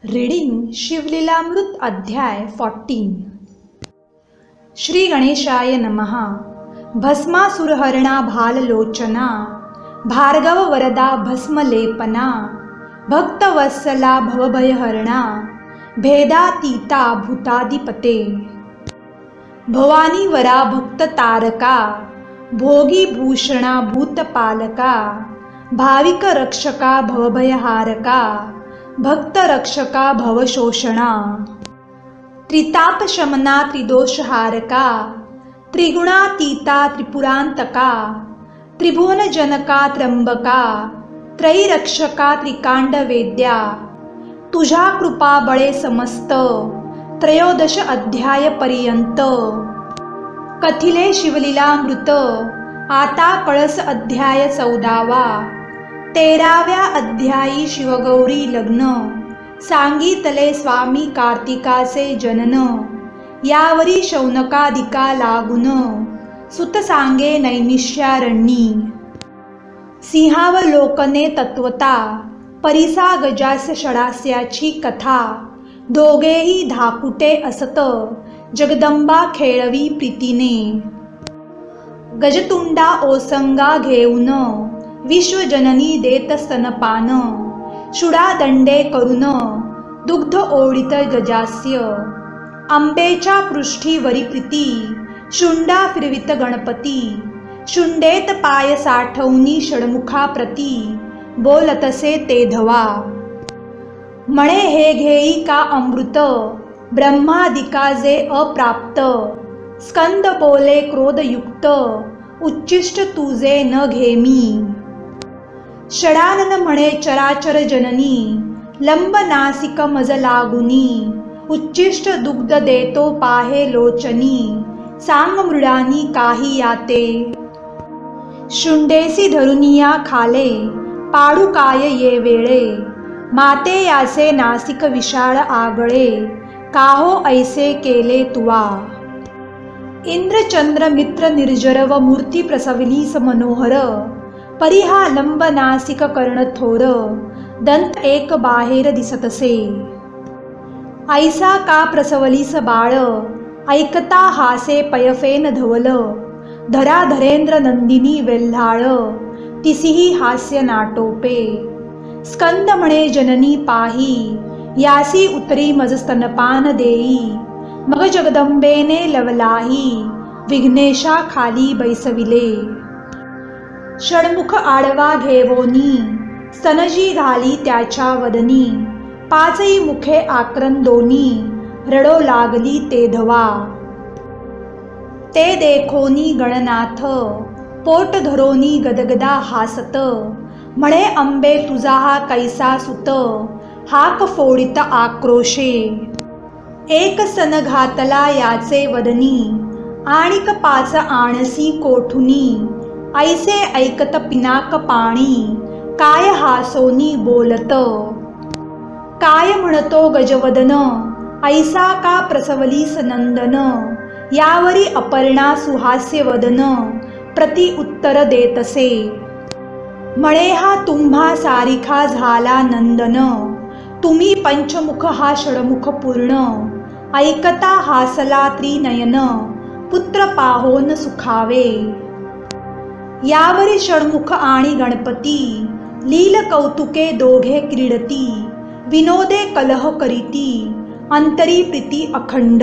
Reading Shivlilamrut अध्याय 14। श्री गणेशाय नमः। भस्मासुरहरणा भाललोचना भार्गव वरदा भस्मलेपना भक्तवत्सला भवभयहरणा भेदातीता भूतादिपते भवानी वरा भक्ततारका भोगी भूषणा भूतपालका भाविक रक्षका भवभयहारका भक्त रक्षका भवशोषणा त्रिताप शमना त्रिदोषहारका त्रिगुणातीता त्रिपुरांतका त्रिभुवन जनका त्र्यंबका त्रैरक्षका त्रिकांड वेद्या तुझा कृपा बळे समस्त 13 अध्याय पर्यंत कथिले शिवलीलामृत। आता कळस अध्याय 14वा। 13व्या अध्यायी शिवगौरी लग्न सांगितले स्वामी कार्तिकाचे जनन यावरी शौनकादिका लागून सुत सांगे नैमिष्यारण्यी सिंहावलोकने तत्वता परिसा गजास्य षडास्याची कथा दोघेही धाकुटे असत जगदंबा खेळवी प्रीतीने गजतुंडा ओसंगा घेऊन विश्वजननी देत स्तनपान शुडा दंडे करून दुग्ध ओढित गजास्य आंबेच्या पृष्ठीवरी प्रीती शुंडा फिरवित गणपती शुंडेत पाय साठवणी षडमुखा प्रती बोलतसे ते धवा म्हणे हे घेई का अमृत ब्रह्मादिका जे अप्राप्त स्कंद बोले क्रोधयुक्त उच्चिष्ट तुझे न घेमी षडानन म्हणे चराचर जननी लंब नासिक मज लागुनी उच्चिष्ट दुग्ध देतो पाहे लोचनी सांग मृडानी काही याते शुंडेसी धरुनिया खाले पाडू काय ये वेळे माते याचे नासिक विशाळ आगळे काहो ऐसे केले तुवा इंद्रचंद्र मित्र निर्जर व मूर्ती प्रसविलीस मनोहर परिहा लंब नासिक कर्ण थोर दंत एक बाहेर दिसतसे ऐसा का प्रसवलीस बाळ ऐकता हासे पयफेन धवल धरा धरेंद्र नंदिनी वेल्हाळ तिसीही हास्य नाटोपे स्कंद म्हणे जननी पाही यासी उतरी मज स्तनपान देई मग जगदंबेने लवलाही विघ्नेशा खाली बैसविले षडमुख आडवा घेवोनी स्तनजी घाली त्याच्या वदनी पाचही मुखे आक्रंदोनी रडो लागली ते धवा ते देखोनी गणनाथ पोट धरोनी गदगदा हासत म्हणे अंबे तुझा हा कैसा सुत हाक फोडित आक्रोशे एक सन घातला याचे वदनी आणिक 5 आणसी कोठुनी ऐसे ऐकत पिनाक पाणी काय हासोनी बोलत काय म्हणतो गजवदन ऐसा का प्रसवलीस नंदन यावरी अपर्णा सुहास्य वदन प्रति उत्तर देतसे म्हणे हा तुम्हा सारिखा झाला नंदन तुम्ही पंचमुख हा षडमुख पूर्ण ऐकता हासला त्रिनयन पुत्र पाहोन सुखावे यावरी षडमुख आणि गणपती लील कौतुके दोघे क्रीडती विनोदे कलह करीती अंतरी प्रीती अखंड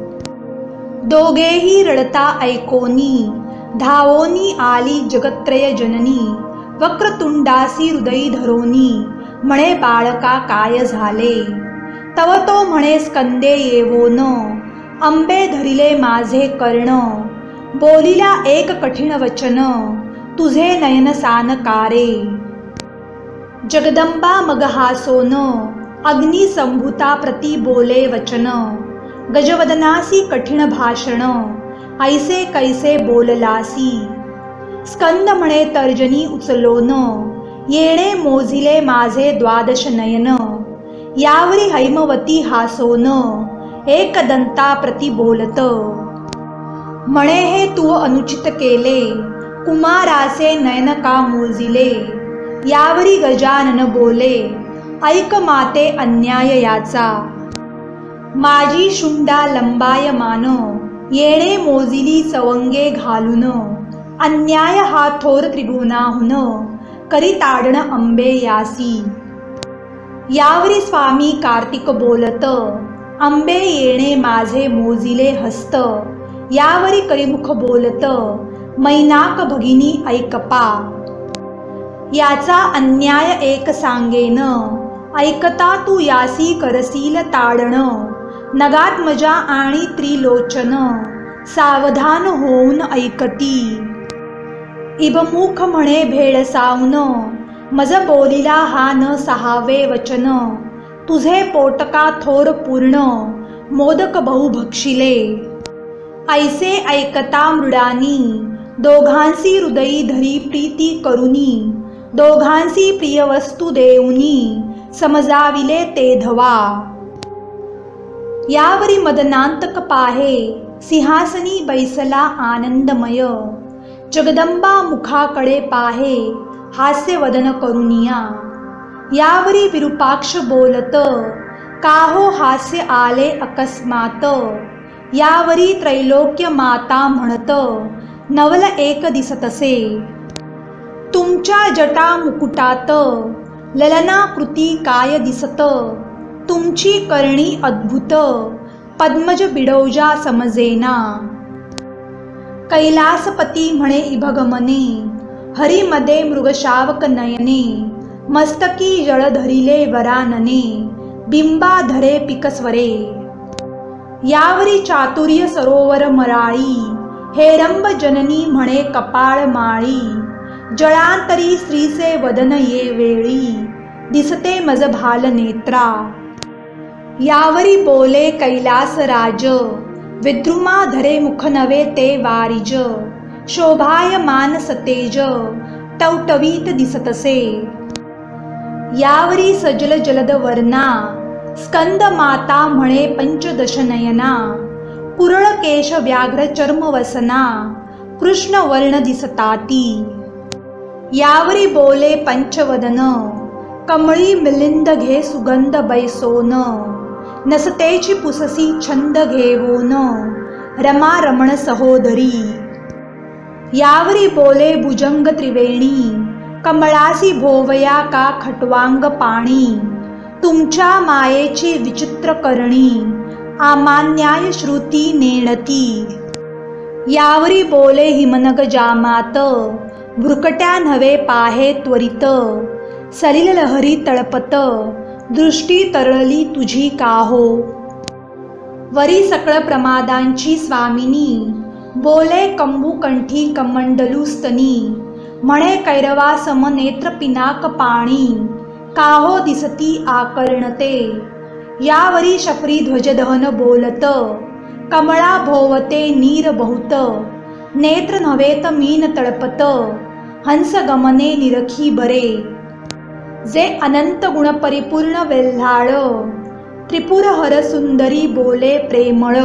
दोघेही रडता ऐकोनी धावोनी आली जगत्त्रय जननी वक्रतुंडासी हृदयी धरोनी म्हणे बाळका काय झाले तव तो म्हणे स्कंदे येवोन अंबे धरिले माझे कर्ण बोलिला एक कठीण वचन तुझे नयन सानकारे जगदंबा मग हासोन अग्नि संभूता प्रति बोले वचन गजवदनासी कठीण भाषण ऐसे कैसे बोललासी स्कंद म्हणे तर्जनी उचलोन येणे मोजिले माझे 12 नयन यावरी हैमवती हासोन एकदंता प्रति बोलत म्हणे हे तू अनुचित केले कुमाराचे नयन का मोजिले यावरी गजानन बोले ऐक माते अन्याय याचा। माझी शुंडा लंबायमान येणे मोजिली सवंगे घालून, अन्याय हा थोर त्रिभुवनाहून करी ताडण अंबे यासी। यावरी स्वामी कार्तिक बोलत, अंबे येणे माझे मोजिले हस्त। यावरी करिमुख बोलत, मैनाक भगिनी ऐकपा। याचा अन्याय एक सांगेन, ऐकता तू यासी करसील ताडण। नगात मजा आणि त्रिलोचन, सावधान होऊन ऐकती। इबमुख म्हणे भेडसावून, मज बोलिला हा न सहावे वचन। तुझे पोटका थोर पूर्ण, मोदक बहु भक्षिले। ऐसे ऐकता मृडानी, दोघांसी हृदयी धरी प्रीती करुनी। दोघांसी प्रिय वस्तू देऊनी, समजाविले ते धवा। यावरी मदनांतक पाहे, सिंहासनी बैसला आनंदमय। जगदंबा मुखाकडे पाहे, हास्य वदन करुनिया। यावरी विरूपाक्ष बोलत, काहो हास्य आले अकस्मात। यावरी त्रैलोक्य माता म्हणत, नवल एक दिसतसे। तुमच्या जटा मुकुटात, ललनाकृती काय दिसत। तुमची करणी अद्भुत, पद्मज बिडौजा समजेना। कैलासपती म्हणे इभगमने, हरिमदे मृगशावक नयने। मस्तकी जळ धरिले वरानने, बिंबा धरे पिकस्वरे। यावरी चातुर्य सरोवर मराळी, हेरंब जननी म्हणे कपाळ माळी। जळांतरी स्त्रीचे वदन ये वेळी, दिसते मज भाल नेत्रा। यावरी बोले कैलासराज, विद्रुमा धरे मुख नवे ते वारिज। शोभायमान सतेज, टवटवीत दिसतसे। यावरी सजल जलद वर्णा, स्कंद माता म्हणे पंचदश नयना। पुरळ केश व्याघ्र चर्म वसना, कृष्ण वर्ण दिसताती। यावरी बोले पंचवदन, कमळी मिलिंद घे सुगंध बैसोन। नसतेची पुससी छंद घेवोन, रमा रमण सहोदरी। यावरी बोले भुजंग त्रिवेणी, कमळासी भोवया का खटवांग पाणी। तुमच्या मायेची विचित्र करणी, आमान्याय श्रुती नेणती। यावरी बोले हिमनग जामात, भ्रुकट्या नव्हे पाहे त्वरित। सलिल लहरी तळपत, दृष्टी तरळली तुझी काहो। वरी सकळ प्रमादांची स्वामिनी, बोले कंभुकंठी कमंडलूस्तनी। म्हणे कैरवा सम नेत्र पिनाक पाणी, काहो दिसती आकर्णते। यावरी शफरी ध्वजदहन बोलत, कमळा भोवते नीर बहुत। नेत्र नव्हेत मीन तळपत, हंस गमने निरखी बरे। जे अनंत गुण परिपूर्ण वेल्हाळ, त्रिपुर हर सुंदरी बोले प्रेमळ।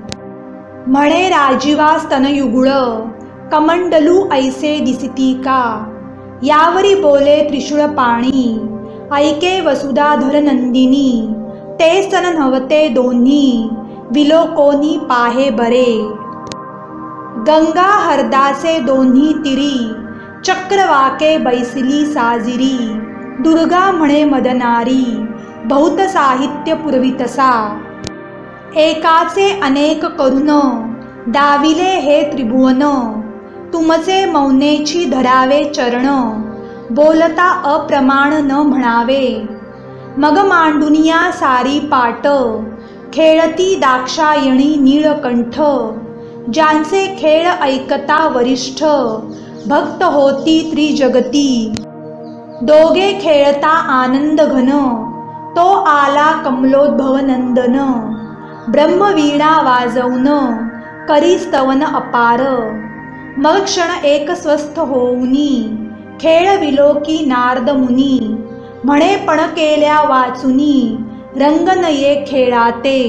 म्हणे राजीवा स्तनयुगुळ, कमंडलू ऐसे दिसिती का। यावरी बोले त्रिशूळ पाणी, ऐके वसुधाधर नंदिनी। ते स्तन नव्हते दोन्ही, विलोकोनी पाहे बरे। गंगा हरदासे दोन्ही तिरी, चक्रवाके बैसिली साजिरी। दुर्गा म्हणे मदनारी, बहुत साहित्य पुरवितसा। एकाचे अनेक करुण, दाविले हे त्रिभुवन। तुमचे मौनेची धरावे चरण, बोलता अप्रमाण न म्हणावे। मग मांडुनिया सारी पाट, खेळती दाक्षायणी नीळकंठ। ज्यांचे खेळ ऐकता वरिष्ठ, भक्त होती त्रिजगती। दोघे खेळता आनंद घन, तो आला कमलोद्भव नंदन। ब्रह्मवीणा वाजवून, करी स्तवन अपार। मग क्षण एक स्वस्थ होऊनी, खेळ विलोकी नारद मुनी। म्हणे पण केल्या वाचुनी, रंग नये खेळाते।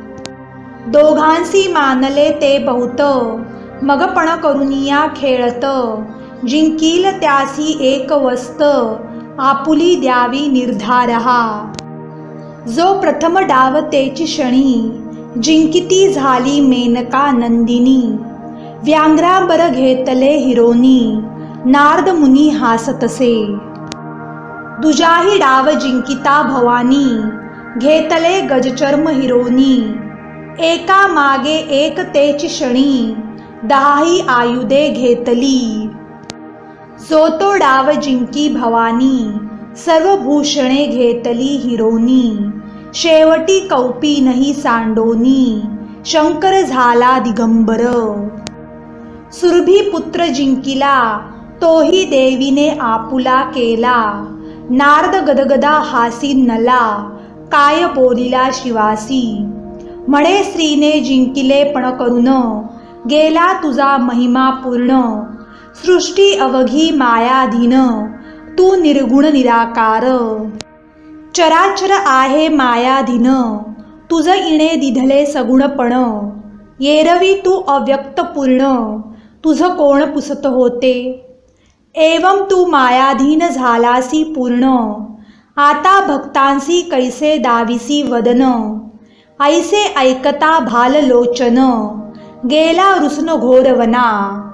दोघांसी मानले ते बहुत, मग पण करुनिया खेळत। जिंकील त्यासी एक वस्त, आपुली द्यावी निर्धारहा। जो प्रथम डाव तेची क्षणी, जिंकिती झाली मेनका नंदिनी। व्याघ्रांबर घेतले हिरोनी, नारद मुनी हासतसे। दुजाही डाव जिंकिता भवानी, घेतले गजचर्म हिरोनी। एका मागे एक तेची क्षणी, दहाही आयुधे घेतली। जो तो डाव जिंकी भवानी, सर्व भूषणे घेतली हिरोनी। शेवटी कौपीनही सांडोनी, शंकर झाला दिगंबर। सुरभी पुत्र जिंकिला, तोही देवीने आपुला केला। नारद गदगदा हासी नला, काय बोलिला शिवासी। म्हणे स्त्रीने जिंकिले पण करून, गेला तुझा महिमा पूर्ण। सृष्टी अवघी मायाधीन, तू निर्गुण निराकार। चराचर आहे मायाधीन, तुझ इणे दिधले सगुणपण। येरवी तू अव्यक्त पूर्ण, तुझ कोण पुसत होते। एवं तू मायाधीन झालासी पूर्ण, आता भक्तांसी कैसे दाविसी वदन। ऐसे ऐकता भाललोचन, गेला रुसून घोरवना।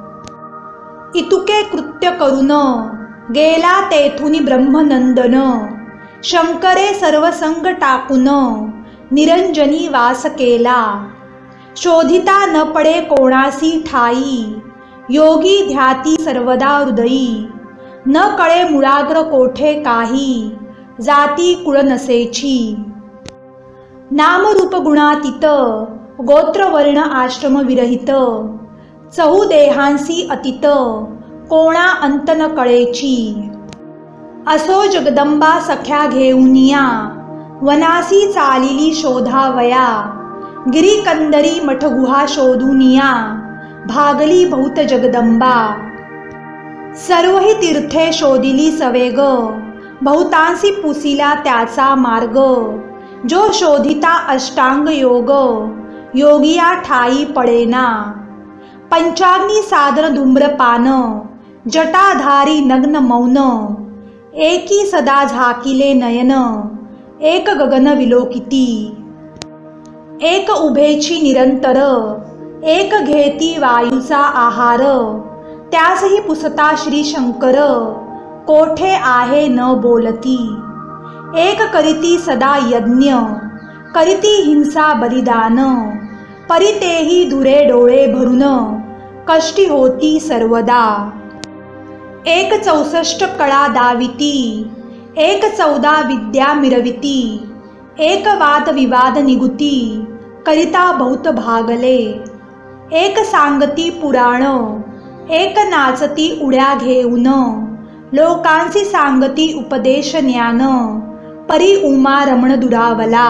इतुके कृत्य करून, गेला तेथुनी ब्रह्मनंदन। शंकरे सर्व संग टाकून, निरंजनी वास केला। शोधिता न पडे कोणासी ठाई, योगी ध्याती सर्वदा हृदयी। न कळे मुळाग्र कोठे काही, जाती कुळ नसेची। नामरूप गुणातीत, गोत्र वर्ण आश्रम विरहित। चहू देहांसी अतीत, कोणा अंत न कळेची। असो जगदंबा सख्या घेऊनिया, वनासी चालिली शोधावया। गिरीकंदरी मठगुहा शोधुनिया, भागली बहुत जगदंबा। सर्वही तीर्थे शोधिली सवेग, बहुतांसी पुसिला त्याचा मार्ग। जो शोधिता अष्टांग योग, योगिया ठाई पडेना। पंचाग्नी साधन धूम्रपान, जटाधारी नग्न मौन। एकी सदा झाकिले नयन, एक गगन विलोकिती। एक उभेची निरंतर, एक घेती वायूचा आहार। त्यासही पुसता श्री शंकर, कोठे आहे न बोलती। एक करीती सदा यज्ञ, करीती हिंसा बलिदान। परितेही दुरे डोळे भरून, कष्टी होती सर्वदा। एक 64 कळा दाविती, एक 14 विद्या मिरविती। एक वाद विवाद निगुती, करिता बहुत भागले। एक सांगती पुराण, एक नाचती उड्या घेऊन। लोकांसी सांगती उपदेश ज्ञान, परी उमा रमण दुरावला।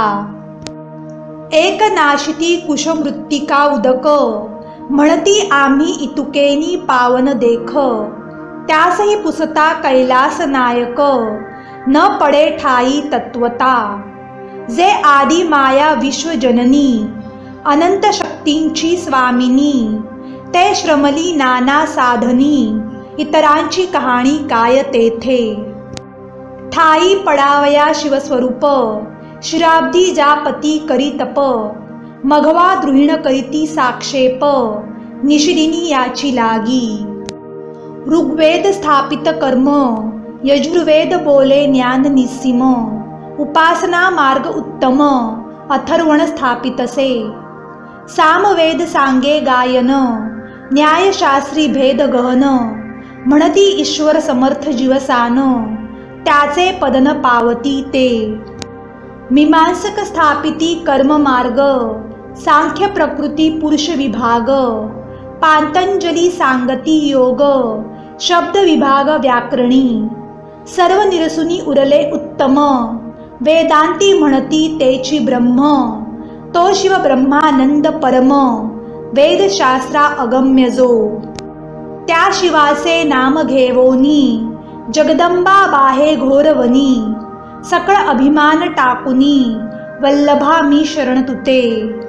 एक नाशिती कुशमृत्तिका उदक, म्हणती आम्ही इतुकेनी पावन देख। त्यासही पुसता कैलास नायक, न पडे ठाई तत्वता। जे आदि माया विश्वजननी, अनंत शक्तींची स्वामिनी। ते श्रमली नाना साधनी, इतरांची कहाणी काय तेथे। ठाई पडावया शिवस्वरूप, शिराब्दी जापती करी तप। मघवा द्रुहिण करीती साक्षेप, निशिदिनी याची लागी। ऋग्वेद स्थापित कर्म, यजुर्वेद बोले ज्ञान निस्सीम। उपासना मार्ग उत्तम, अथर्वण स्थापितसे। सामवेद सांगे गायन, न्यायशास्त्री भेद गहन। म्हणती ईश्वर समर्थ जीवसान, त्याचे पदन पावती ते। मीमांसक स्थापिती कर्म मार्ग, सांख्य प्रकृती पुरुष विभाग। पातंजली सांगती योग, शब्द विभाग व्याकरणी। सर्व निरसुनी उरले उत्तम, वेदांती म्हणती तेची ब्रह्म। तो शिव ब्रह्मानंद परम, वेदशास्त्रा अगम्य जो। त्या शिवाचे नाम घेवोनी, जगदंबा बाहे घोरवनी। सकळ अभिमान टाकुनी, वल्लभा मी शरण तुते।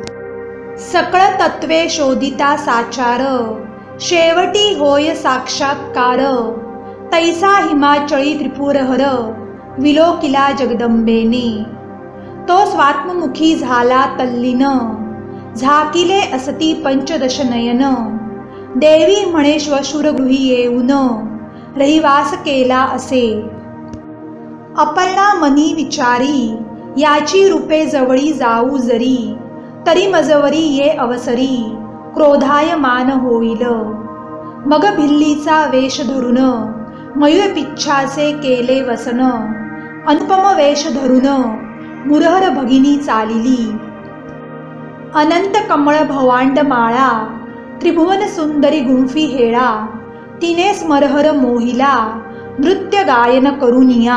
सकळ तत्वे शोधिता साचार, शेवटी होय साक्षात्कार। तैसा हिमाचळी त्रिपुरहर विलोकिला जगदंबेने। तो स्वात्ममुखी झाला तल्लीन, झाकिले असती पंचदश नयन। देवी म्हणे श्वशुरगृही येऊन, रहिवास केला असे। अपर्णा मनी विचारी, याची रूपे जवळी जाऊ जरी। तरी मजवरी ये अवसरी, क्रोधायमान होईल। मग भिल्लीचा वेश धरून, मयूर पिच्छाचे केले वसन। अनुपम वेश धरून, मुरहर भगिनी चालिली। अनंत कमळ भवांड माळा, त्रिभुवन सुंदरी गुंफी हेळा। तिने स्मरहर मोहिला, नृत्य गायन करुनिया।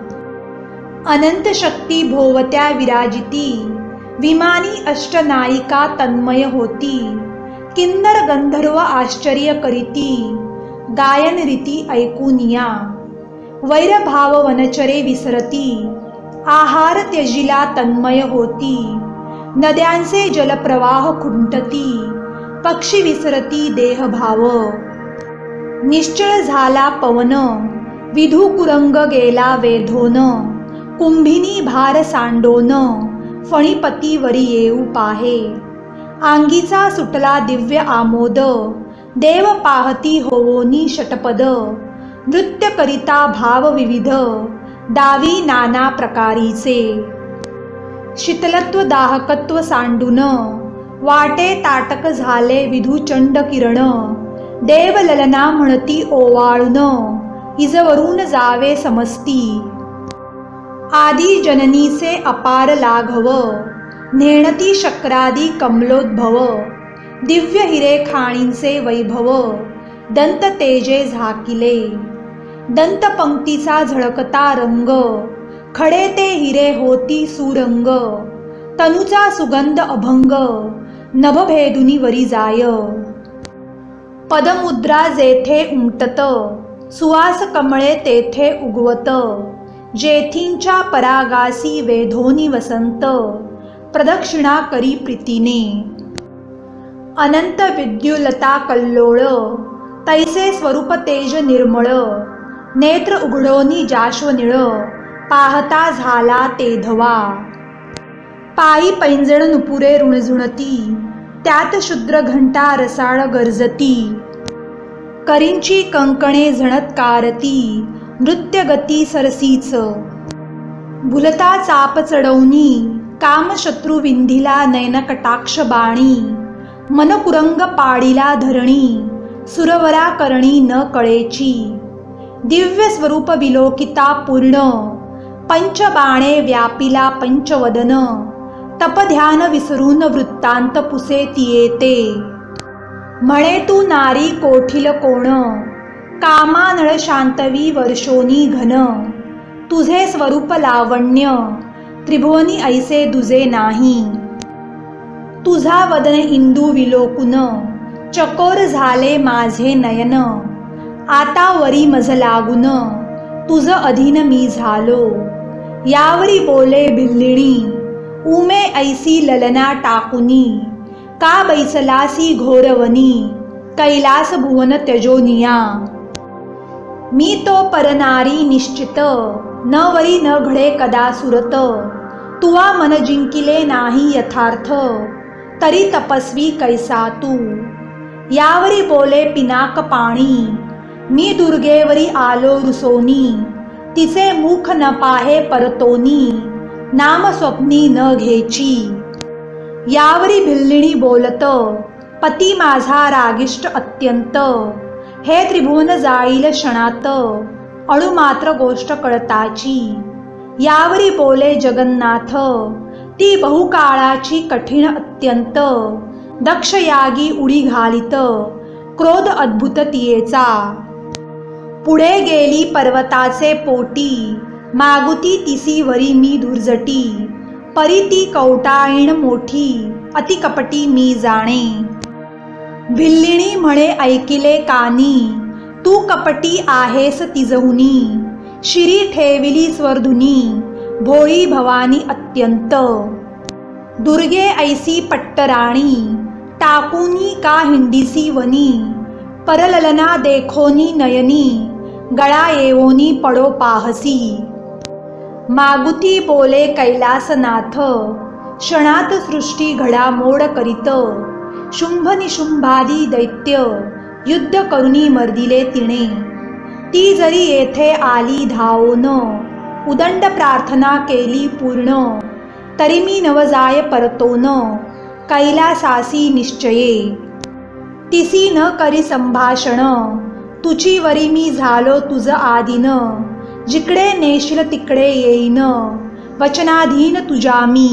अनंत शक्ती भोवत्या विराजिती, विमानी अष्टनायिका तन्मय होती। किन्नर गंधर्व आश्चर्य करीती, गायन रीती ऐकुनिया। वैरभाव वनचरे विसरती, आहार त्यजिला तन्मय होती। नद्यांचे जलप्रवाह खुंटती, पक्षी विसरती देहभाव। निश्चळ झाला पवन, विधू कुरंग गेला वेधोन। कुंभिनी भार सांडोन, फणीपती वरी येऊ पाहे। आंगीचा सुटला दिव्य आमोद, देव पाहती होवोनी षटपद। नृत्य करिता भाव विविध, दावी नाना प्रकारीचे। शीतलत्व दाहकत्व सांडून, वाटे ताटक झाले विधुचंड किरण। देव ललना म्हणती ओवाळून, इजवरून जावे समस्ती। आदी जननीचे अपार लाघव, नेणती शक्रादी कमलोद्भव। दिव्य हिरे खाणींचे वैभव, दंत तेजे झाकिले। दंत पंक्तीचा झळकता रंग, खडे ते हिरे होती सुरंग। तनुचा सुगंध अभंग, नभभेदुनी वरी जाय। पदमुद्रा जेथे उमटत, सुवास कमळे तेथे उगवत। जेथींच्या परागासी वेधोनी वसंत, प्रदक्षिणा करी प्रीतीने। अनंत विद्युलता कल्लोळ, तैसे स्वरूप तेज निर्मळ। नेत्र उघडोनी जाश्वनिळ, पाहता झाला तेधवा। पायी पैंजण नुपुरे रुणझुणती, त्यात शुद्र घंटा रसाळ गरजती। करींची कंकणे झणत्कारती, नृत्य गती सरसीच। भुलता चाप चढवणी, काम शत्रू विंधिला नयन कटाक्ष बाणी। मन कुरंग पाडिला धरणी, सुरवरा करणी न कळेची। दिव्य स्वरूप विलोकिता पूर्ण, पंचबाणे व्यापिला पंचवदन। तपध्यान विसरून वृत्तांत पुसे तियेते। म्हणे तू नारी कोठील कोण, कामानळ शांतवी वर्षोनी घन। तुझे स्वरूप लावण्य, त्रिभुवनी ऐसे दुजे नाही। तुझा वदन इंदू विलोकुन, चकोर झाले माझे नयन। आता वरी मज लागून, तुझ अधीन मी झालो। यावरी बोले भिल्लिणी, उमे ऐसी ललना टाकुनी। का बैसलासी घोरवनी, कैलास भुवन त्यजोनिया। मी तो परनारी निश्चित, न वरी न घडे कदा सुरत। तुवा मन जिंकिले नाही यथार्थ, तरी तपस्वी कैसा तू। यावरी बोले पिनाक पाणी, मी दुर्गेवरी आलो रुसोनी। तिचे मुख न पाहे परतोनी, नाम स्वप्नी न घेची। यावरी भिल्लिणी बोलत, पती माझा रागिष्ट अत्यंत। हे त्रिभुवन जाईल क्षणात, अणुमात्र गोष्ट कळताची। यावरी बोले जगन्नाथ, ती बहुकाळाची कठीण अत्यंत। दक्ष यागी उडी घालित, क्रोध अद्भुत तियेचा। पुढे गेली पर्वताचे पोटी, मागुती तिसी वरी मी धुर्जटी। परी ती कवटाळीण मोठी, अति कपटी मी जाणे। भिल्लिणी म्हणे ऐकिले कानी, तू कपटी आहेस तिजहुनी। शिरी ठेविली स्वरधुनी, भोळी भवानी अत्यंत। दुर्गे ऐसी पट्टराणी, टाकुनी का हिंडीसी वनी। परललना देखोनी नयनी, गळा येवोनी पडो पाहसी। मागुती बोले कैलासनाथ, क्षणात सृष्टी घडामोड करीत। शुंभ निशुंभादी दैत्य, युद्ध करुनी मर्दिले तिने। ती जरी येथे आली धावोन, उदंड प्रार्थना केली पूर्ण। तरी मी नवजाय परतोन, कैलासासी निश्चये। तिसी न करी संभाषण, तुची वरी मी झालो तुझ आधीन। जिकडे नेशील तिकडे येईन, वचनाधीन तुझ्या मी।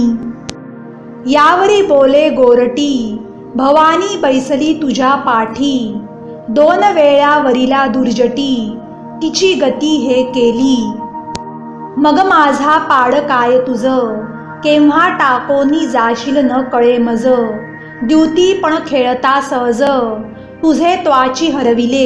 यावरी बोले गोरटी, भवानी बैसली तुझ्या पाठी। 2 वेळा वरिला दुर्जटी, तिची गती हे केली। मग माझा पाड काय तुझ, केव्हा टाकोनी जाशील न कळे मज। द्युती पण खेळता सहज, तुझे त्वाची हरविले।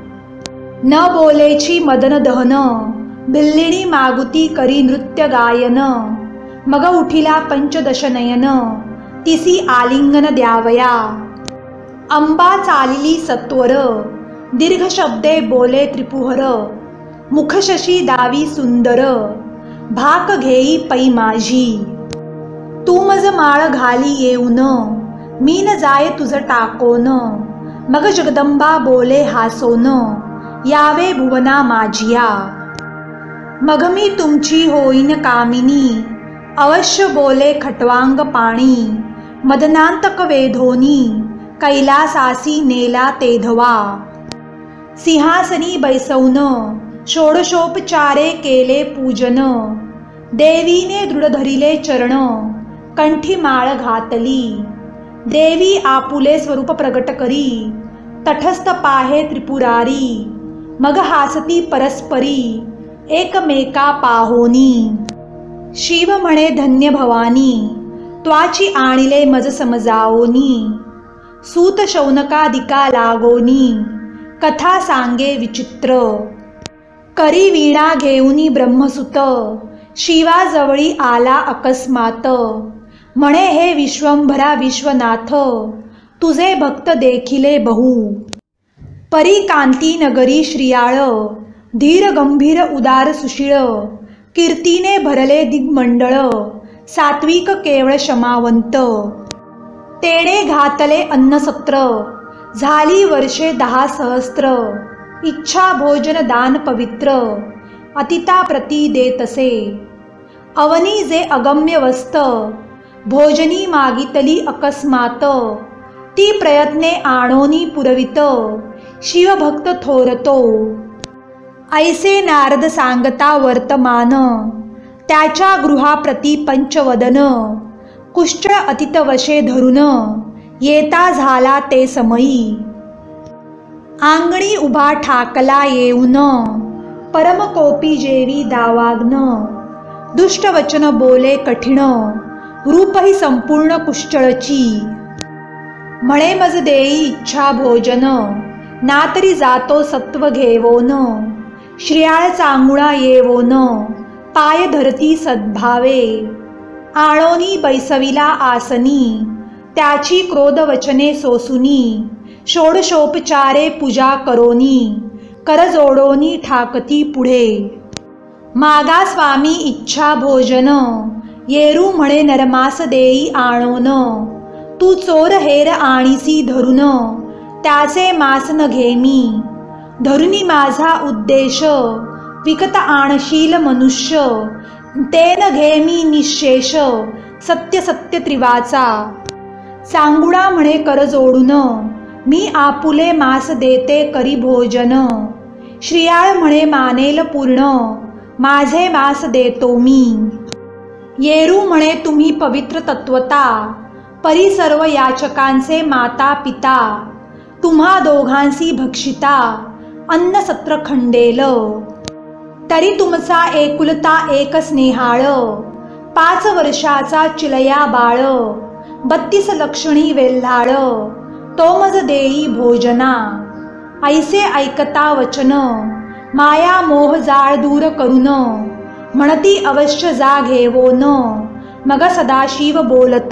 न बोलेची मदन दहन, भिल्लिणी मागुती करी नृत्य गायन। मग उठिला पंचदश नयन, तिसी आलिंगन द्यावया। अंबा चालिली सत्वर, दीर्घ शब्दे बोले त्रिपुहर। मुख शशी दावी सुंदर, भाक घेई पै माझी। तू मज माळ घाली येऊन, मी न जाय तुझ टाकोन। मग जगदंबा बोले हासोन, यावे भुवना माझिया। मग मी तुमची होईन कामिनी, अवश्य बोले खट्वांग पाणी। मदनांतक वेधोनी, कैलासासी नेला तेधवा। सिंहासनी बैसवून, षोडशोपचारे केले पूजन। देवीने दृढ धरिले चरण, कंठी माळ घातली। देवी आपुले स्वरूप प्रगट करी, तटस्थ पाहे त्रिपुरारी। मग हासती परस्परी, एकमेका पाहोनी। शिव म्हणे धन्य भवानी, त्वाची आणिले मज समजावोनी। सूत शौनकादिका लागोनी, कथा सांगे विचित्र। करी वीणा घेऊनी ब्रह्मसुत, शिवाजवळी आला अकस्मात। म्हणे हे विश्वंभरा विश्वनाथ, तुझे भक्त देखिले बहु। परी कांती नगरी श्रियाळ, धीर गंभीर उदार सुशीळ। कीर्तीने भरले दिग्मंडळ, सात्विक केवळ क्षमावंत। तेणे घातले अन्नसत्र, झाली वर्षे 10 सहस्त्र। इच्छा भोजन दान पवित्र, अतिता प्रती देतसे। अवनी जे अगम्य वस्त, भोजनी मागितली अकस्मात। ती प्रयत्ने आणोनी पुरवित, शिवभक्त थोरतो। ऐसे नारद सांगता वर्तमान, त्याच्या गृहाप्रती पंचवदन। कुष्ठ अतित वशे धरून, येता झाला ते समयी। आंगणी उभा ठाकला येऊन, परमकोपी जेवी दावाग्न। दुष्ट वचन बोले कठीण, रूपही संपूर्ण कुष्ठळची। म्हणे मज देई इच्छा भोजन, नातरी जातो सत्व घेवोन। श्रियाळ चांगुळा येवोन, पाय धरती सद्भावे। आणोनी बैसविला आसनी, त्याची क्रोध वचने सोसुनी। षोडशोपचारे पूजा करोनी, कर जोडोनी ठाकती पुढे। मागा स्वामी इच्छा भोजन, येरू म्हणे नरमास देई आणोन। तू चोर हेर आणीसी धरून, त्याचे मास न घेमी। धरुनी माझा उद्देश, विकत आणशील मनुष्य। ते न घेमी निशेष, सत्य सत्य त्रिवाचा। चांगुळा म्हणे कर जोडून, मी आपुले मास देते करी भोजन। श्रियाळ म्हणे मानेल पूर्ण, माझे मास देतो मी। येरू म्हणे तुम्ही पवित्र तत्वता, परी सर्व याचकांचे माता पिता। तुम्हा दोघांसी भक्षिता, अन्न सत्र खंडेल। तरी तुमचा एकुलता एक स्नेहाळ, 5 वर्षाचा चिलया बाळ। 32 लक्षणी वेल्हाळ, तो मज देई भोजना। ऐसे ऐकता वचन, माया मोह जाळ दूर करून। म्हणती अवश्य जा घेवोन, मग सदाशिव बोलत।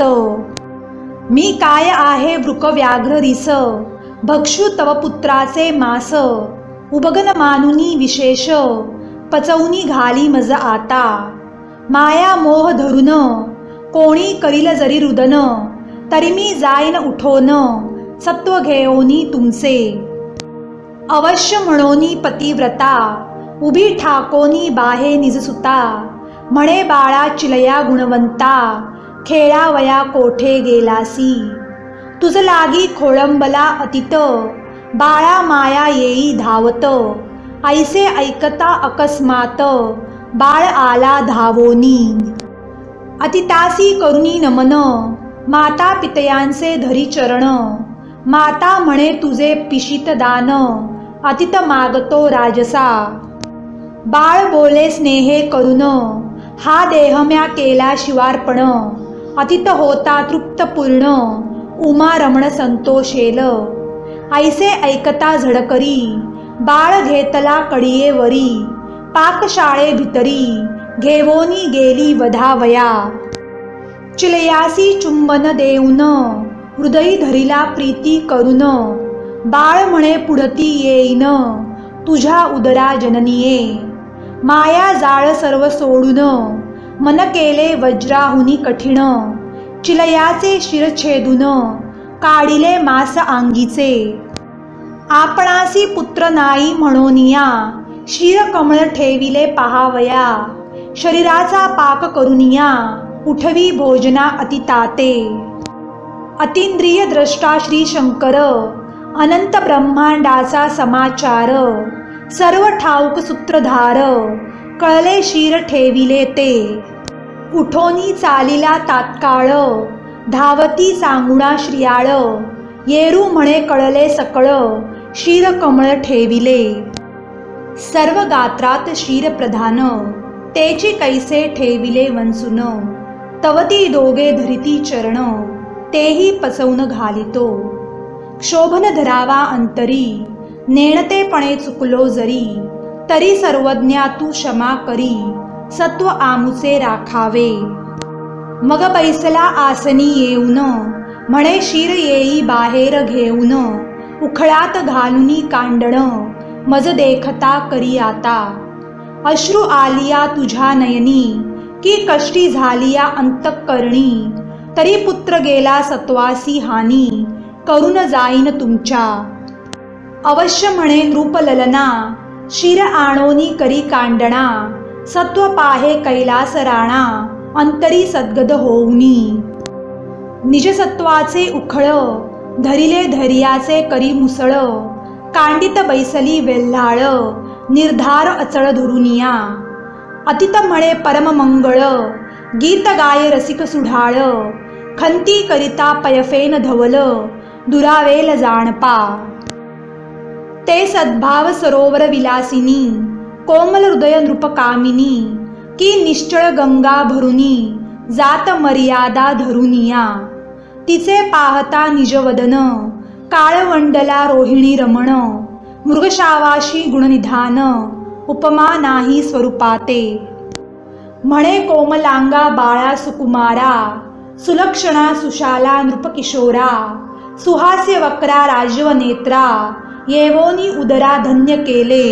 मी काय आहे वृक व्याघ्र रिस, भक्षू तव पुत्राचे मास। उबगन मानुनी विशेष पचवनी घाली मज आता। माया मोह धरून कोणी करील जरी रुदन, तरी मी जाईन उठोन सत्व घेऊनी तुमचे। अवश्य म्हणोनी पतिव्रता उभी ठाकोनी बाहे निजसुता। म्हणे बाळा चिलया गुणवंता खेळावया कोठे गेलासी। तुझ लागी खोळंबला अतीत बाळा माया येई धावत। ऐसे ऐकता अकस्मात बाळ आला धावोनी। अतितासी करुणी नमन माता पितयांचे धरी चरण। माता म्हणे तुझे पिशित दान अतित मागतो राजसा। बाळ बोले स्नेहे करून हा देह म्या केला शिवार्पण। अतित होता तृप्त पूर्ण उमा रमण संतोषेल। ऐसे ऐकता झडकरी बाळ घेतला कडिये वरी। पाकशाळे भितरी घेवोनी गेली वधावया। चिलयासी चुंबन देऊन हृदयी धरिला प्रीती करून। बाळ म्हणे पुढती येईन तुझ्या उदरा जननिये। माया जाळ सर्व सोडून मन केले वज्राहुनी कठीण। चिलयाचे शिरछेदून काढिले मास अंगीचे। आपणासी पुत्र नाही म्हणोनिया शिर कमळ ठेविले पहावया। शरीराचा पाक करुनिया उठवी भोजना अतिताते। अतींद्रिय द्रष्टा श्री शंकर अनंत ब्रह्मांडाचा समाचार। सर्व ठाऊक सूत्रधार कळले शिर ठेविले ते। उठोनी चालिला तात्काळ धावती सांगुणा श्रियाळ। येरू म्हणे कळले सकळ शिर कमळ ठेविले। सर्व गात्रात शिर प्रधान तेची कैसे ठेविले वंचून। तवती दोघे धरिती चरण तेही पचवून घालितो। क्षोभन धरावा अंतरी नेणतेपणे चुकलो जरी। तरी सर्वज्ञा तू क्षमा करी सत्व आमुचे राखावे। मग बैसला आसनी येऊन म्हणे शिर येई बाहेर घेऊन। उखळात घालुनी कांडण मज देखता करी आता। अश्रू आलिया तुझ्या नयनी की कष्टी झालिया अंतःकरणी। तरी पुत्र गेला सत्वासी हानी करून जाईन तुमच्या। अवश्य म्हणे नृपललना शिर आणोनी करी कांडणा। सत्व पाहे कैलास राणा अंतरी सद्गद होऊनी। निजसत्वाचे उखळ धरिले धैर्याचे करी मुसळ। कांडित बैसली वेल्हाळ निर्धार अचळ धुरुनिया। अतित म्हणे परम मंगळ गीत गाय रसिक सुढाळ। खंती करिता पयफेन धवल दुरावेल जाणपा। ते सद्भाव सरोवर विलासिनी कोमल हृदय नृपकामिनी। की निश्चळ गंगा भरुनी जात मर्यादा धरुनिया। तिचे पाहता निजवदन काळवंडला रोहिणी रमण। मृगशावाशी गुणनिधान उपमा नाही स्वरूपाते। म्हणे कोमलांगा बाळा सुकुमारा सुलक्षणा सुशाला नृपकिशोरा। सुहास्य वक्रा राजव नेत्रा येवोनी उदरा धन्य केले।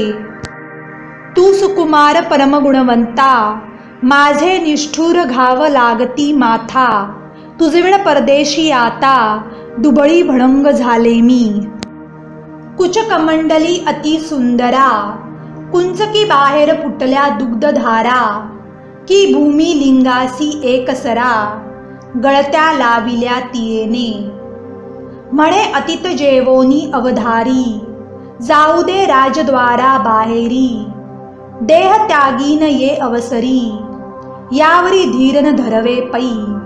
तू सुकुमार परम गुणवंता माझे निष्ठुर घाव लागती माथा। तुझविण परदेशी आता दुबळी भणंग झाले मी। कुचकमंडली अति सुंदरा कुंचकी बाहेर फुटल्या दुग्धधारा। की भूमी लिंगासी एकसरा गळत्या लाविल्या तियेने। म्हणे अतित जेवोनी अवधारी जाऊ दे राजद्वारा बाहेरी। देह त्यागीन ये अवसरी यावरी धीरन धरवे पै।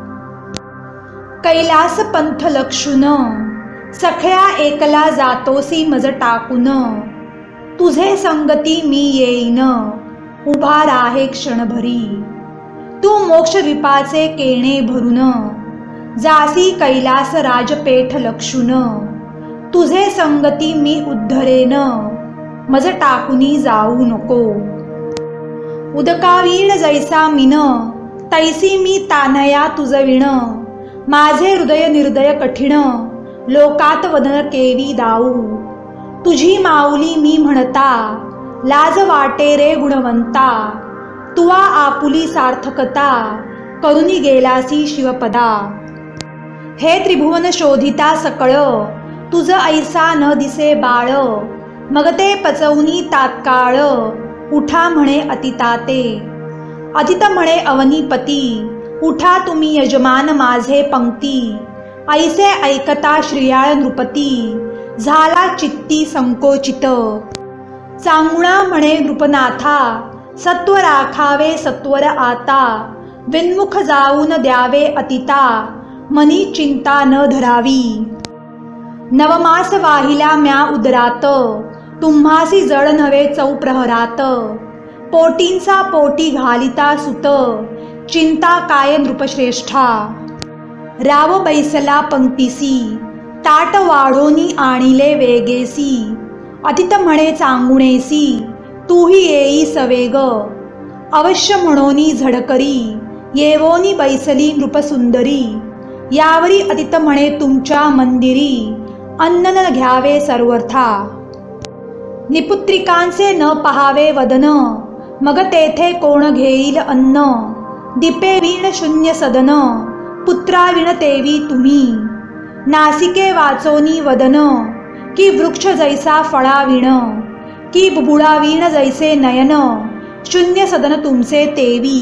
कैलास पंथ लक्षुन सखळ्या एकला जातोसी मज टाकून। तुझे संगती मी येईन उभा राहे क्षणभरी। तू मोक्षद्वीपाचे केणे भरून जासी कैलास राजपेठ लक्षुन। तुझे संगती मी उद्धरेन मज टाकुनी जाऊ नको। उदकावीण जैसा मिन तैसी मी तानया तुझविण। माझे हृदय निर्दय कठीण लोकात वदन केवी दाऊ। तुझी माऊली मी म्हणता, लाज वाटे रे गुणवंता, तुवा आपुली सार्थकता, करुणी गेलासी शिवपदा। हे त्रिभुवन शोधिता सकळ, तुझ ऐसा न दिसे बाळ, मग ते पचवनी तात्काळ, उठा म्हणे अतिताते। अतित म्हणे अवनीपती, उठा तुम्ही यजमान माझे पंक्ती, ऐसे ऐकता श्रियाळ नृपती, झाला चित्ती संकोचित। चांगुणा म्हणे नृपनाथा, सत्व राखावे सत्वर आता, विन्मुख जाऊन द्यावे अतिता, मनी चिंता न धरावी। नवमास वाहिला म्या उदरात, तुम्हासी जड नव्हे चौप्रहरात, पोटींचा पोटी घालिता सुत, चिंता काय नृपश्रेष्ठा। राव बैसला पंक्तीसी, ताट वाढोनी आणिले वेगेसी, अतित म्हणे चांगुणेसी, तूही येई सवेग। अवश्य म्हणोनी झडकरी, येवोनी बैसली नृपसुंदरी, यावरी अतित म्हणे तुमच्या मंदिरी, अन्न न घ्यावे सर्वथा। निपुत्रिकांचे न पहावे वदन, मग तेथे कोण घेईल अन्न, दीपे वीण शून्य सदन, पुत्राविण तेवी तुम्ही। नासिके वाचोनी वदन, की वृक्ष जैसा फळाविण, की बुबुळाविण जैसे नयन, शून्य सदन तुमचे तेवी।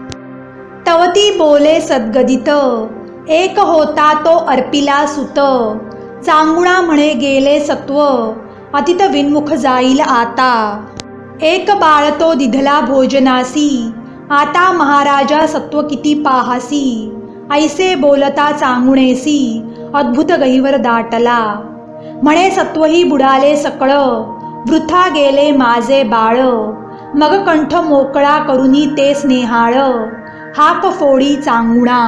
तवती बोले सद्गदित, एक होता तो अर्पिला सुत, चांगुणा म्हणे गेले सत्व, अतित विन्मुख जाईल आता। एक बाळ तो दिधला भोजनासी, आता महाराजा सत्व किती पाहासी, ऐसे बोलता चांगुणेसी, अद्भुत गहिवर दाटला। म्हणे सत्वही बुडाले सकळ, वृथा गेले माझे बाळ, मग कंठ मोकळा करुनी ते स्नेहाळ, हाक फोडी चांगुणा।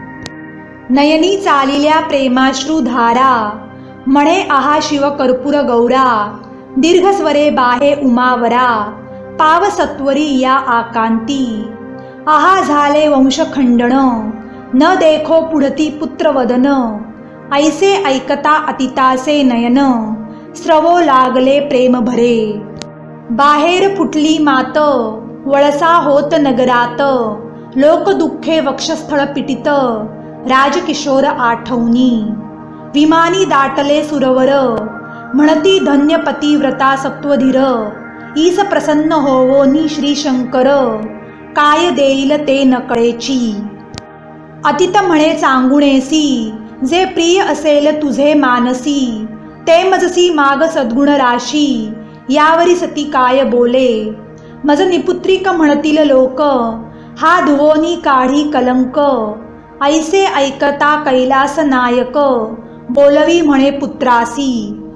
नयनी चालिल्या प्रेमाश्रू धारा, म्हणे आहा शिव कर्पूर गौरा, दीर्घ स्वरे बाहे उमावरा, पाव सत्वरी या आकांती। आहा झाले वंशखंडन, न देखो पुढती पुत्रवदन, ऐसे ऐकता अतितासे नयन, स्रवो लागले प्रेम भरे। बाहेर फुटली मात, वळसा होत नगरात, लोक दुःखे वक्षस्थळ पिटित, राजकिशोर आठवणी। विमानी दाटले सुरवर, म्हणती धन्य पतिव्रता सत्वधीर, ईस प्रसन्न होवोनी श्रीशंकर, काय देईल ते न कळेची। अतित म्हणे चांगुणेसी, जे प्रिय असेल तुझे मानसी, ते मजसी माग सद्गुण राशी, यावरी सती काय बोले। मज निपुत्रिक म्हणतील लोक, हा धुवोनी काढी कलंक, ऐसे ऐकता कैलास नायक, बोलवी म्हणे पुत्रासी।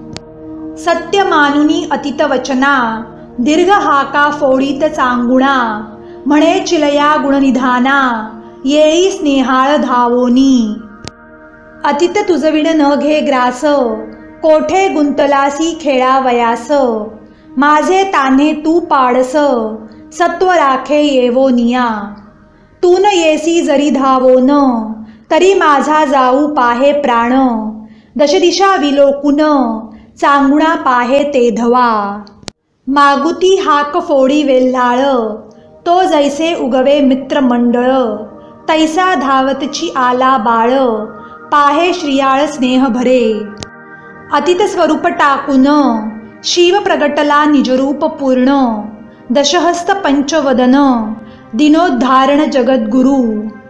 सत्य मानुनी अतित वचना, दीर्घ हाका फोडीत चांगुणा, म्हणे चिलया गुणनिधाना, येई स्नेहाळ धावोनी। अतित तुझविण न घे ग्रास, कोठे गुंतलासी खेळावयास, माझे तान्हे तू पाडस, सत्व राखे येवोनिया। तू न येसी जरी धावोन, तरी माझा जाऊ पाहे प्राण, दशदिशा विलोकुन, चांगुणा पाहे ते धवा। मागुती हाक फोडी वेल्हाळ, तो जैसे उगवे मित्रमंडळ, तैसा धावतची आला बाळ, पाहे श्रियाळ स्नेह भरे। अतित स्वरूप टाकून, शिव प्रगटला निजरूप पूर्ण, दशहस्त पंचवदन, दिनोद्धारण जगद्गुरु।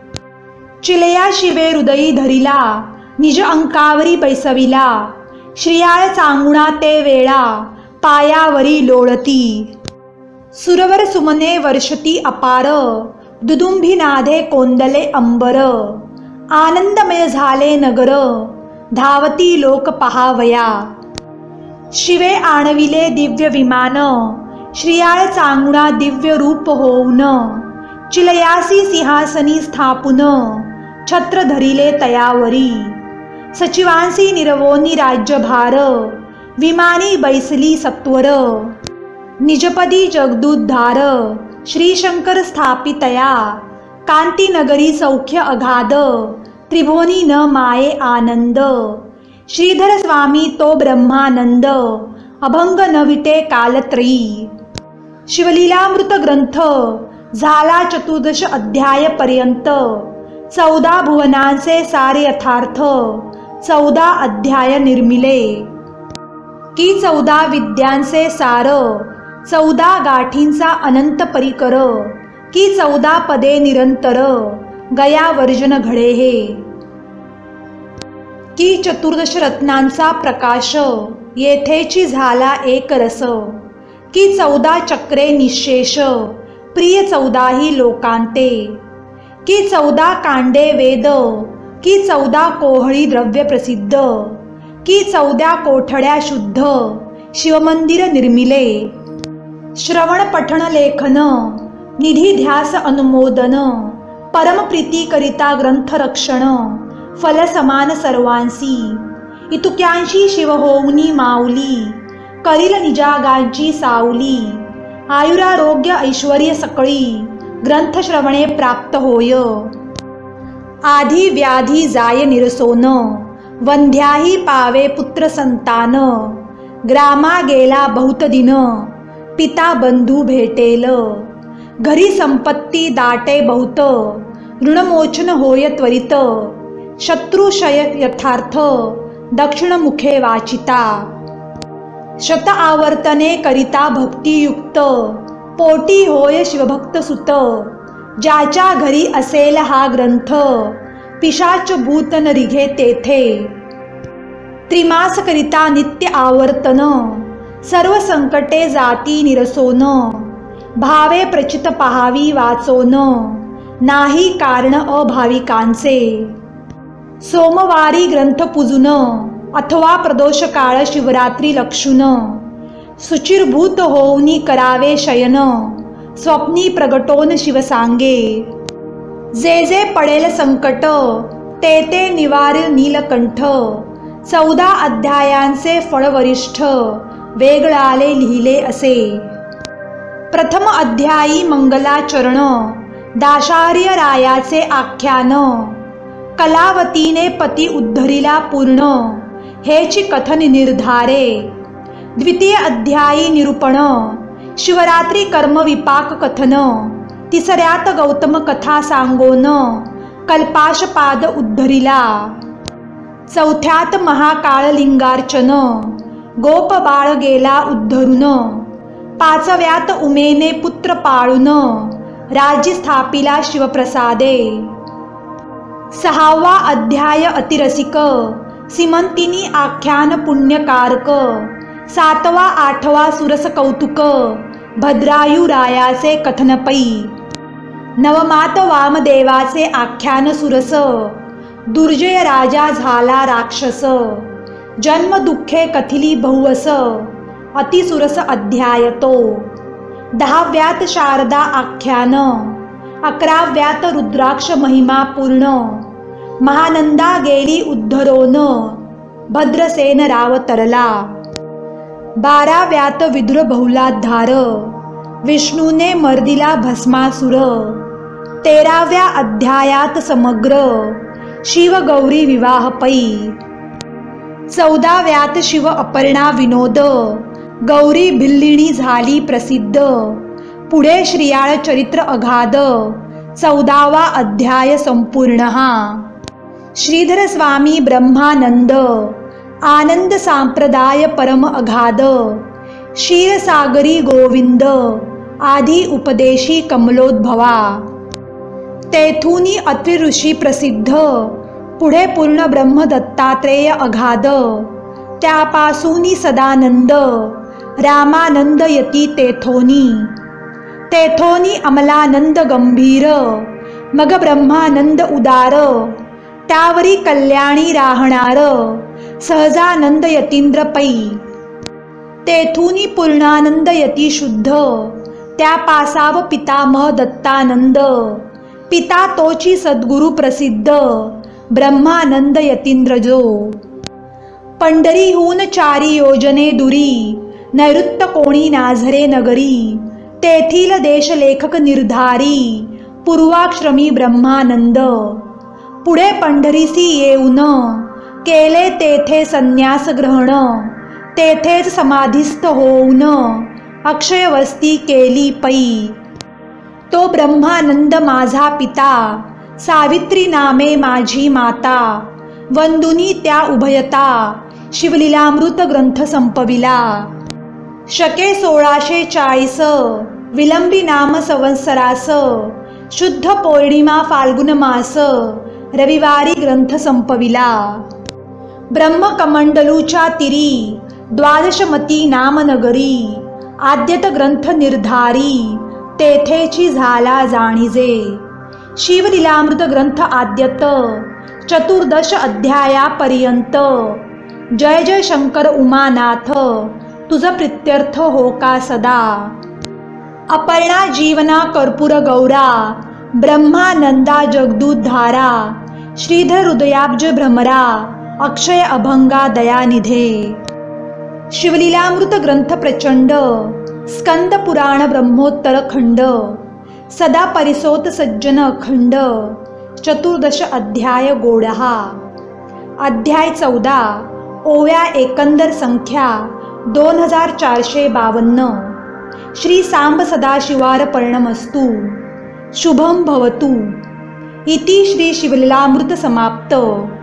चिलया शिवे हृदयी धरिला, निज अंकावरी बैसविला, श्रियाळ चांगुणा ते वेळा, पायावरी लोळती। सुरवर सुमने वर्षती अपार, दुदुंभी नादे कोंदले अंबर, आनंदमय झाले नगर, धावती लोक पहावया। शिवे आणविले दिव्य विमान, श्रियाळ चांगुणा दिव्य रूप होऊन, चिलयासी सिंहासनी स्थापून, छत्र धरिले तयावरी। सचिवांसी निरवोनी राज्यभार, विमानी बैसली सत्वर, निजपदी जगदुद्धार, श्रीशंकर स्थापितया, कांतीनगरी सौख्य अगाध, त्रिभुवनी न माये आनंद। श्रीधर स्वामी तो ब्रह्मानंद, अभंग नविटे कालत्रयी। शिवलीलामृत ग्रंथ झाला 14 अध्यायपर्यंत। 14 भुवनांचे सारे यथार्थ 14 अध्याय निर्मिले। की 14 विद्यांचे सार 14 गाठींचा अनंत परिकर। की 14 पदे निरंतर गया वर्जन घडे हे। की 14 रत्नांचा प्रकाश येथेची झाला एक रस। की 14 चक्रे निशेष प्रिय 14 लोकांते। की 14 कांडे वेद। की 14 कोहळी द्रव्य प्रसिद्ध। की 14 कोठड्या शुद्ध शिवमंदिर निर्मिले। श्रवण पठण लेखन निधी ध्यास अनुमोदन परम प्रीती करिता ग्रंथ रक्षण फल समान सर्वांसी। इतुक्यांशी शिव होऊनी माऊली करील निजागांची सावली। आयुरारोग्य ऐश्वर्य सकळी ग्रंथ श्रवणे प्राप्त होय। आधी व्याधी जाय निरसोन वंध्याही पावे पुत्र संतान। ग्रामा गेला बहुत दिन पिता बंधू भेटेल। घरी संपत्ती दाटे बहुत ऋणमोचन होय त्वरित। शत्रुशय यथार्थ दक्षिण मुखे वाचिता। शत आवर्तने करिता भक्तियुक्त पोटी होय शिवभक्त सुत। ज्याच्या घरी असेल हा ग्रंथ पिशाच भूत न रिघे तेथे। त्रिमास करिता नित्य आवर्तन सर्व संकटे जाती निरसोन। भावे प्रचित पहावी वाचोन नाही कारण अभाविकांचे। सोमवारी ग्रंथ पूजून अथवा प्रदोष काळ शिवरात्री लक्षून। शुचिर्भूत होऊनी करावे शयन स्वप्नी प्रगटोन शिव सांगे। जे जे पडेल संकट ते ते निवारिल नीलकंठ। 14 अध्यायांचे फळ वरिष्ठ वेगळाले लिहिले असे। प्रथम अध्यायी मंगलाचरण दाशार्य रायाचे आख्यान। कलावतीने पती उद्धरिला पूर्ण हेची कथन निर्धारे। द्वितीय अध्यायी निरूपण शिवरात्री कर्म विपाक कथन। तिसऱ्यात गौतम कथा सांगोन कल्पाशपाद उद्धरिला। चौथ्यात महाकाळ लिंगार्चन गोप बाळ गेला उद्धरून। पाचव्यात उमेने पुत्र पाळून राज्य स्थापिला शिवप्रसादे। 6वा अध्याय अतिरसिक सीमंतिनी आख्यान पुण्यकारक। 7वा 8वा सुरस कौतुक भद्रायुरायाचे कथनपै। 9मात वामदेवाचे आख्यान सुरस दुर्जय राजा झाला राक्षस। जन्म दुःखे कथिली बहुवस अतिसुरस अध्याय तो। 10व्यात शारदा आख्यान। 11व्यात रुद्राक्ष महिमा पूर्ण महानंदा गेली उद्धरोन भद्रसेन राव तरला। 12व्यात विदुर बहुलाधार विष्णूने मर्दिला भस्मासुर। 13व्या अध्यायात समग्र शिव गौरी विवाह पै। 14व्यात शिव अपर्णा विनोद गौरी भिल्लिणी झाली प्रसिद्ध। पुढे श्रीयाळ चरित्र अगाध 14वा अध्याय संपूर्ण। श्रीधर स्वामी ब्रह्मानंद आनंद सांप्रदाय परम अगाध। क्षीरसागरी गोविंद आधी उपदेशी कमलोद्भवा। तेथुनी अत्रि ऋषी प्रसिद्ध पुढे पूर्ण ब्रह्म दत्तात्रेय अगाध। त्यापासूनी सदानंद रामानंद यती तेथोनी। तेथोनी अमलानंद गंभीर मग ब्रह्मानंद उदार। त्यावरी कल्याणी राहणार सहजानंद यतींद्र पै। तेथुनी पूर्णानंद यती शुद्ध त्यापासाव पितामह दत्तानंद। पिता तोची सद्गुरु प्रसिद्ध ब्रह्मानंद यतींद्र जो। पंढरीहून 4 योजने दुरी नैऋत्य कोणी नाझरे नगरी। तेथील देशलेखक निर्धारी पूर्वाश्रमी ब्रह्मानंद। पुढे पंढरीसी येऊन केले तेथे संन्यास ग्रहण तेथेच समाधिस्थ होऊन अक्षयवस्ती केली पै। तो ब्रह्मानंद माझा पिता, सावित्री नामे माझी माता, वंदुनी त्या उभयता, शिवलीलामृत ग्रंथ संपविला। शके 1640 विलंबी नाम संवत्सरास, शुद्ध पौर्णिमा फाल्गुन मास, रविवारी ग्रंथ संपविला। ब्रह्मकमंडलूच्या तिरी, द्वादशमती नामनगरी, आद्यत ग्रंथ निर्धारी, तेथेची झाला जाणीजे। शिवलीलामृत ग्रंथ आद्यत, 14 अध्यायापर्यंत। जय जय शंकर उमानाथ, तुझ प्रित्यर्थ हो का सदा। अपर्णा जीवना कर्पूर गौरा, ब्रह्मानंदा जगदुद्धारा, श्रीधर हृदयाब्ज भ्रमरा, अक्षय अभंगा दयानिधे। शिवलीलामृत ग्रंथ प्रचंड, स्कंद पुराण ब्रह्मोत्तर खंड, सदा परिसोत सज्जन अखंड, 14 अध्याय गोडहा। अध्याय 14, ओव्या एकंदर संख्या 2452। श्री सांब सदाशिवार्पणमस्तु। शुभम भवतु। इति श्री शिवलीलामृत समाप्त।